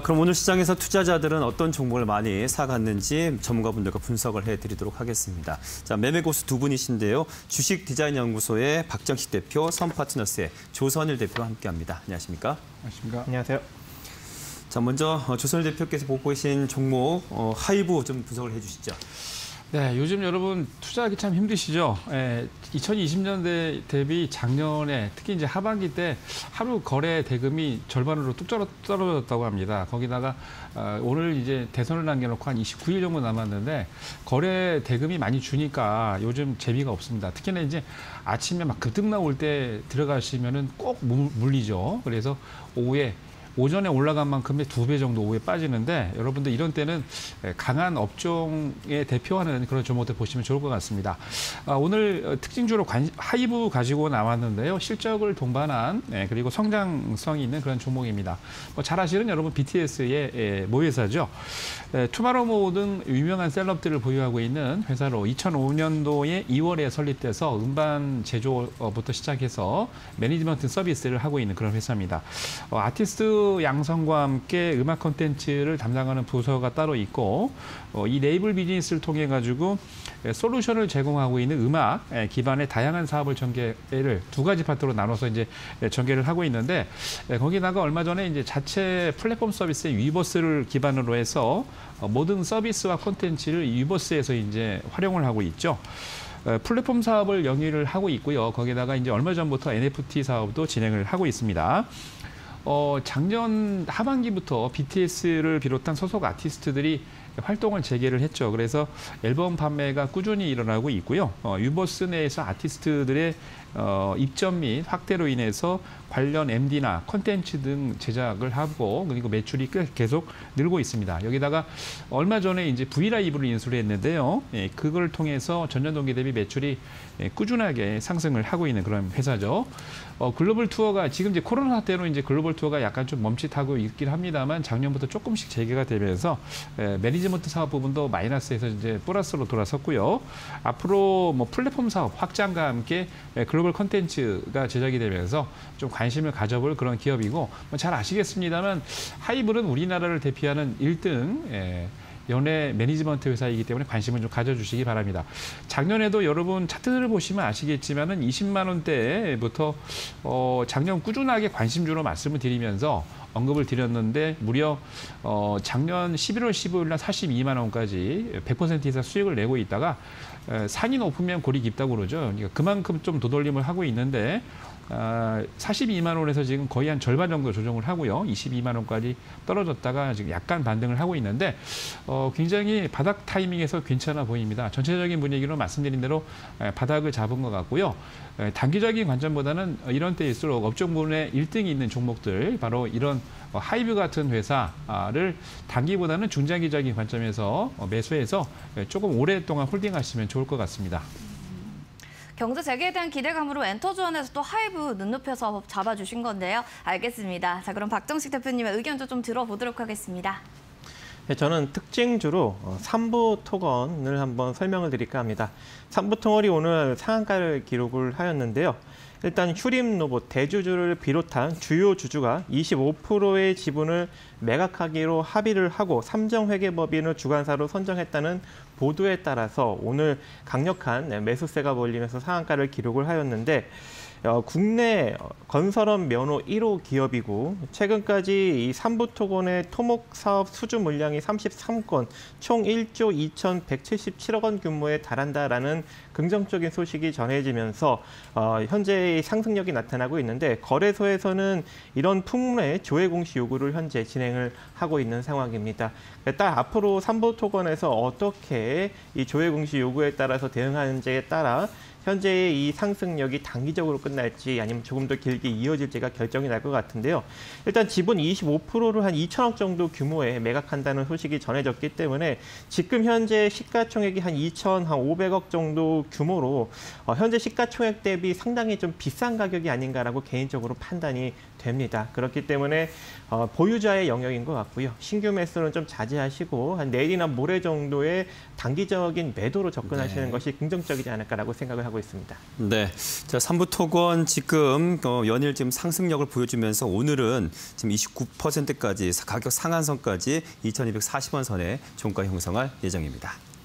그럼 오늘 시장에서 투자자들은 어떤 종목을 많이 사갔는지 전문가분들과 분석을 해드리도록 하겠습니다. 자, 매매 고수 두 분이신데요. 주식디자인연구소의 박정식 대표, 선파트너스의 조선일 대표와 함께합니다. 안녕하십니까? 안녕하십니까? 안녕하세요. 자, 먼저 조선일 대표께서 보고 계신 종목 하이브 좀 분석을 해주시죠. 네, 요즘 여러분 투자하기 참 힘드시죠? 2020년대 대비 작년에 특히 이제 하반기 때 하루 거래 대금이 절반으로 뚝 떨어졌다고 합니다. 거기다가 오늘 이제 대선을 남겨놓고 한 29일 정도 남았는데 거래 대금이 많이 주니까 요즘 재미가 없습니다. 특히나 이제 아침에 막 급등 나올 때 들어가시면은 꼭 물리죠. 그래서 오전에 올라간 만큼의 2배 정도 오후에 빠지는데 여러분들 이런 때는 강한 업종에 대표하는 그런 종목들 보시면 좋을 것 같습니다. 오늘 특징주로 하이브 가지고 나왔는데요. 실적을 동반한 그리고 성장성이 있는 그런 종목입니다. 잘 아시는 여러분 BTS의 모회사죠. 투마로우모 등 유명한 셀럽들을 보유하고 있는 회사로 2005년도에 2월에 설립돼서 음반 제조부터 시작해서 매니지먼트 서비스를 하고 있는 그런 회사입니다. 아티스트 양성과 함께 음악 콘텐츠를 담당하는 부서가 따로 있고 이 레이블 비즈니스를 통해 가지고 솔루션을 제공하고 있는 음악 기반의 다양한 사업을 전개를 두 가지 파트로 나눠서 이제 전개를 하고 있는데 거기다가 얼마 전에 이제 자체 플랫폼 서비스인 위버스를 기반으로 해서 모든 서비스와 콘텐츠를 위버스에서 이제 활용을 하고 있죠. 플랫폼 사업을 영위를 하고 있고요. 거기다가 이제 얼마 전부터 NFT 사업도 진행을 하고 있습니다. 작년 하반기부터 BTS를 비롯한 소속 아티스트들이 활동을 재개를 했죠. 그래서 앨범 판매가 꾸준히 일어나고 있고요. 유버스 내에서 아티스트들의 입점 및 확대로 인해서 관련 MD나 콘텐츠 등 제작을 하고 그리고 매출이 계속 늘고 있습니다. 여기다가 얼마 전에 이제 브이라이브를 인수를 했는데요. 그걸 통해서 전년 동기 대비 매출이 꾸준하게 상승을 하고 있는 그런 회사죠. 글로벌 투어가 지금 이제 코로나 때로 이제 글로벌 투어가 약간 좀 멈칫하고 있긴 합니다만 작년부터 조금씩 재개가 되면서 매니지먼트 사업 부분도 마이너스에서 이제 플러스로 돌아섰고요. 앞으로 뭐 플랫폼 사업 확장과 함께 글로벌 콘텐츠가 제작이 되면서 좀 관심을 가져볼 그런 기업이고 잘 아시겠습니다만 하이브는 우리나라를 대표하는 1등 연예 매니지먼트 회사이기 때문에 관심을 좀 가져주시기 바랍니다. 작년에도 여러분 차트를 보시면 아시겠지만은 20만 원대부터 작년 꾸준하게 관심주로 말씀을 드리면서 언급을 드렸는데 무려 작년 11월 15일 날 42만 원까지 100% 이상 수익을 내고 있다가 산이 높으면 골이 깊다고 그러죠. 그러니까 그만큼 좀 도돌림을 하고 있는데 42만 원에서 지금 거의 한 절반 정도 조정을 하고요. 22만 원까지 떨어졌다가 지금 약간 반등을 하고 있는데 굉장히 바닥 타이밍에서 괜찮아 보입니다. 전체적인 분위기로 말씀드린 대로 바닥을 잡은 것 같고요. 단기적인 관점보다는 이런 때일수록 업종 부분에 1등이 있는 종목들 바로 이런 하이브 같은 회사를 단기보다는 중장기적인 관점에서 매수해서 조금 오랫동안 홀딩하시면 좋을 것 같습니다. 경제 재개에 대한 기대감으로 엔터주원에서 또 하이브 눈높여서 잡아주신 건데요. 알겠습니다. 자, 그럼 박정식 대표님의 의견도 좀 들어보도록 하겠습니다. 네, 저는 특징주로 삼부 토건을 한번 설명을 드릴까 합니다. 삼부 토건이 오늘 상한가를 기록을 하였는데요. 일단 휴림로봇, 대주주를 비롯한 주요 주주가 25%의 지분을 매각하기로 합의를 하고 삼정회계법인을 주관사로 선정했다는 보도에 따라서 오늘 강력한 매수세가 몰리면서 상한가를 기록을 하였는데 국내 건설업 면허 1호 기업이고 최근까지 이 삼부토건의 토목 사업 수주 물량이 33건, 총 1조 2,177억 원 규모에 달한다라는 긍정적인 소식이 전해지면서 현재 상승력이 나타나고 있는데 거래소에서는 이런 풍문의 조회 공시 요구를 현재 진행을 하고 있는 상황입니다. 딱 앞으로 삼부토건에서 어떻게 이 조회 공시 요구에 따라서 대응하는지에 따라 현재의 이 상승력이 단기적으로 끝날지 아니면 조금 더 길게 이어질지가 결정이 날 것 같은데요. 일단 지분 25%를 한 2천억 정도 규모에 매각한다는 소식이 전해졌기 때문에 지금 현재 시가총액이 한 2,500억 정도 규모로 현재 시가총액 대비 상당히 좀 비싼 가격이 아닌가라고 개인적으로 판단이 됩니다. 그렇기 때문에 보유자의 영역인 것 같고요. 신규 매수는 좀 자제하시고 한 내일이나 모레 정도의 단기적인 매도로 접근하시는 것이 긍정적이지 않을까라고 생각을 하고 있습니다. 네, 자 3부 토건 지금 연일 지금 상승력을 보여주면서 오늘은 지금 29%까지 가격 상한선까지 2,240원 선에 종가 형성할 예정입니다.